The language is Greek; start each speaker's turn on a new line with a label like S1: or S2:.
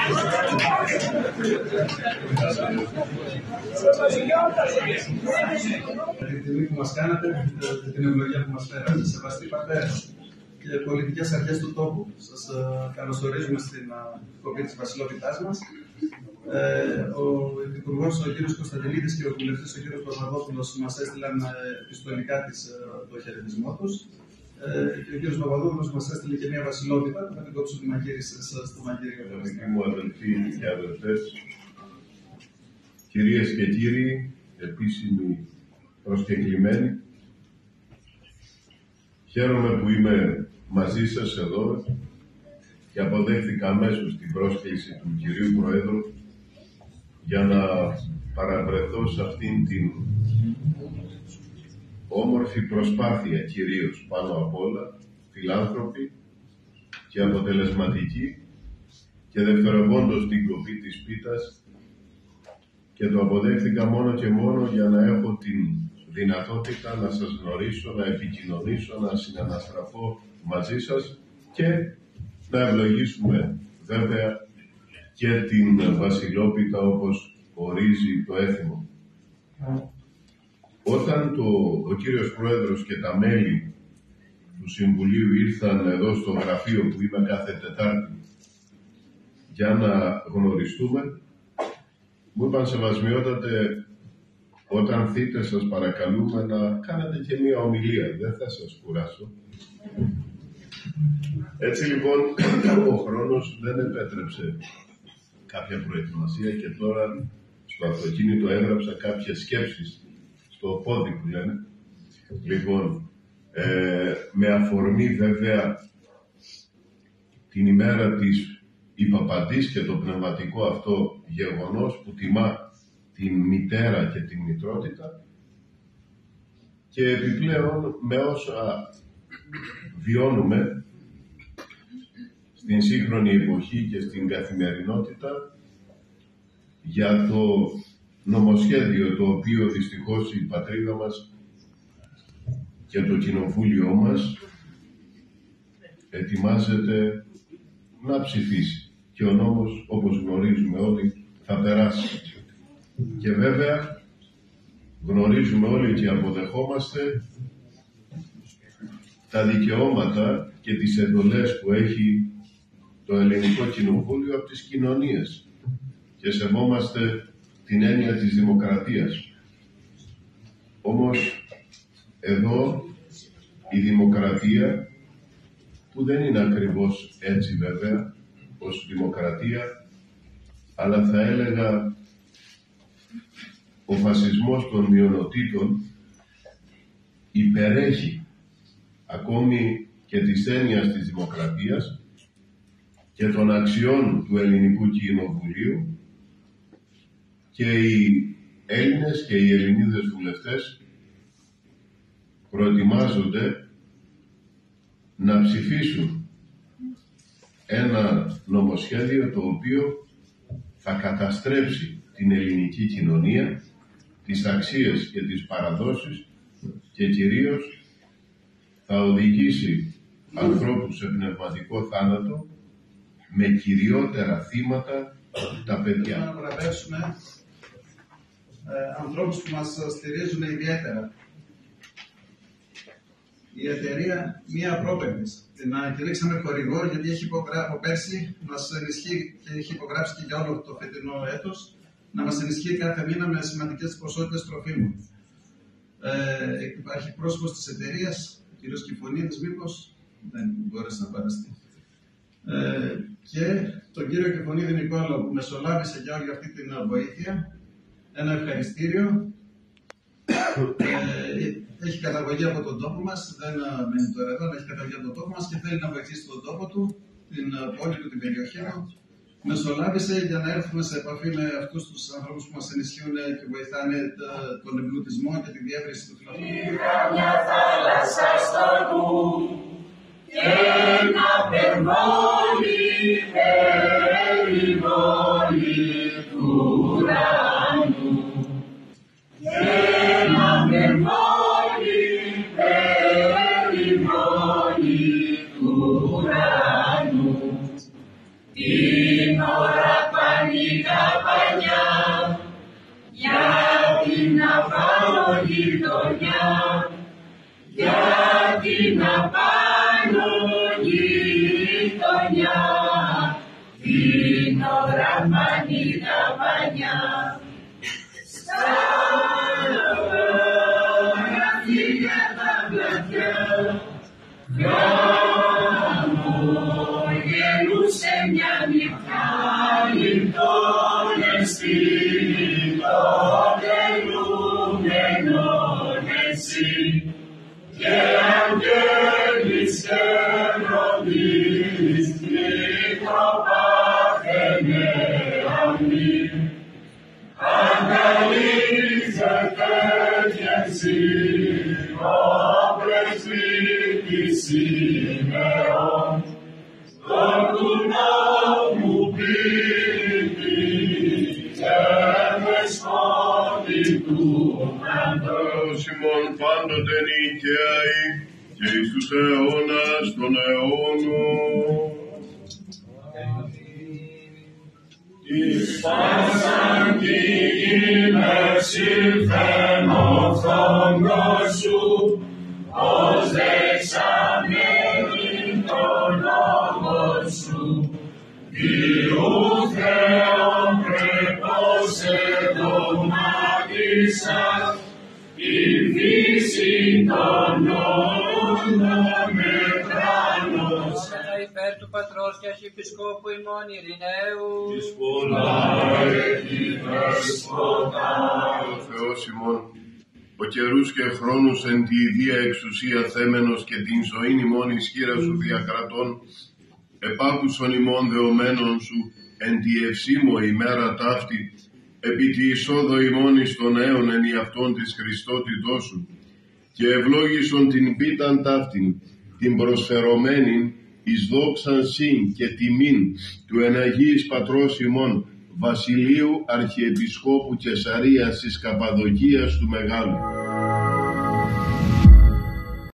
S1: Την τιμή που μας κάνατε, την ευλογία που μας φέρατε, σεβαστοί πατέρες και πολιτικές αρχές του τόπου. Σας καλωσορίζουμε στην εκπομπή της Βασιλόπιτάς μας. Ο Υπουργός, ο κ. Κωνσταντινίδης, και ο βουλευτής, ο κ. Παπαδόπουλος, μας έστειλαν επιστολικά το χαιρετισμό τους. Και ο κ. Παπαδόπουλος μας έστειλε και μια βασιλόπιτα, θα την κόψω τη μαγείρη στο μαγείρι.
S2: Αγαπητοί μου αδελφοί και αδελφές, κυρίες και κύριοι, επίσημοι προσκεκλημένοι, χαίρομαι που είμαι μαζί σας εδώ και αποδέχθηκα αμέσως την πρόσκληση του κυρίου Προέδρου για να παραβρεθώ σε αυτήν την όμορφη προσπάθεια, κυρίως πάνω απ' όλα, φιλάνθρωπη και αποτελεσματική, και δευτερευόντως την κοπή της πίτας, και το αποδέχθηκα μόνο και μόνο για να έχω την δυνατότητα να σας γνωρίσω, να επικοινωνήσω, να συναναστραφώ μαζί σας και να ευλογήσουμε βέβαια και την Βασιλόπιτα όπως ορίζει το έθιμο. Όταν ο κύριος Πρόεδρος και τα μέλη του Συμβουλίου ήρθαν εδώ στο γραφείο που είμαι κάθε Τετάρτη για να γνωριστούμε, μου είπαν, σεβασμιότατε, όταν θείτε σας παρακαλούμε να κάνετε και μία ομιλία, δεν θα σας κουράσω. Έτσι λοιπόν ο χρόνος δεν επέτρεψε κάποια προετοιμασία και τώρα στο αυτοκίνητο έγραψα κάποιες σκέψεις στο πόδι που λένε. Λοιπόν, με αφορμή βέβαια την ημέρα της Υπαπαντής και το πνευματικό αυτό γεγονός που τιμά την μητέρα και την μητρότητα, και επιπλέον με όσα βιώνουμε στην σύγχρονη εποχή και στην καθημερινότητα για το νομοσχέδιο το οποίο δυστυχώς η πατρίδα μας και το κοινοβούλιο μας ετοιμάζεται να ψηφίσει. Και ο νόμος, όπως γνωρίζουμε όλοι, θα περάσει. Και βέβαια γνωρίζουμε όλοι και αποδεχόμαστε τα δικαιώματα και τις εντολές που έχει το Ελληνικό Κοινοβούλιο από τις κοινωνίες και σεβόμαστε την έννοια της δημοκρατίας. Όμως εδώ η δημοκρατία, που δεν είναι ακριβώς έτσι βέβαια ως δημοκρατία, αλλά θα έλεγα ο φασισμός των μειονοτήτων υπερέχει ακόμη και της έννοιας της δημοκρατίας και των αξιών του Ελληνικού Κοινοβουλίου, και οι Έλληνες και οι Ελληνίδες βουλευτές προετοιμάζονται να ψηφίσουν ένα νομοσχέδιο το οποίο θα καταστρέψει την ελληνική κοινωνία, τις αξίες και τις παραδόσεις, και κυρίως θα οδηγήσει ανθρώπους σε πνευματικό θάνατο, με κυριότερα θύματα τα παιδιά.
S1: Να βραβεύσουμε ανθρώπους που μας στηρίζουν ιδιαίτερα. Η εταιρεία Μία Πρόπερτης. Την κηρύξαμε χορηγό γιατί έχει από πέρσι μας ενισχύει και έχει υπογράψει και για όλο το φετινό έτος να μας ενισχύει κάθε μήνα με σημαντικές ποσότητες τροφίμων. Υπάρχει πρόσωπος της εταιρείας, ο κ. Κιφωνίδης, μήπως δεν μπόρεσε να παραστεί. Και τον κύριο Κιφωνίδη Νικόλαο που μεσολάβησε για όλη αυτή την βοήθεια. Ένα ευχαριστήριο. Έχει καταγωγή από τον τόπο μας, δεν μένει τώρα εδώ, αλλά έχει καταγωγή από τον τόπο μας και θέλει να βοηθήσει τον τόπο του, την πόλη του, την περιοχή του. Μεσολάβησε για να έρθουμε σε επαφή με αυτούς τους ανθρώπους που μας ενισχύουν και βοηθάνε τον εμπλουτισμό και τη διεύρυνση του φιλοθρονικού.
S3: Μια θάλασσα στο νου και ένα περμόλι περιβόλι του ουρανού. Και ένα περμόλι περιβόλι του ουρανού. Την ώρα την απάνω γειτονιά, την ώρα πανίδα πανιά. Στα γραφεία τα πλατιά, χαμογελούσε μια νυχτά, λιπτώνε στην τελούμενον εσύ, και αγγέλης και προδείς, μικροπάθαινε αμήν. Αγκαλίζεται και εσύ, ο πρεσβύτης Σιμεών, τον του νόμου πίπη και δεσπότη του
S2: Θεός ημών πάντοτε νικαίοι και εις τους αιώνας των αιώνων.
S3: Εις πάσαν τη γη μεσήλθεν ο φθόγκος σου, ως δεξαμένην τον λόγο σου, διού Θεόν πρεπώς εδωμάτισας, η φύση των όντων μετράνος.
S4: Υπέρ του Πατρός και Αρχιεπισκόπου ημών Ειρηναίου,
S3: Εις πολλά έτη δεσπότα,
S2: Ο Θεός ημών, ο καιρούς και χρόνους εν τη ιδία εξουσία θέμενος και την ζωήν ημών εις χείρα σου διακρατών, επάκουσον ημών δεωμένων σου εν τη ευσήμω ημέρα ταύτη, επί τη εισόδο ημών εις τον αίων εν αυτόν της Χριστότητός σου, και ευλόγησον την πίταν ταύτην, την προσφερωμένην εις δόξαν συν και τιμήν του εναγίης Πατρός ημών, Βασιλείου Αρχιεπισκόπου Καισαρίας της Καπαδοκίας του Μεγάλου.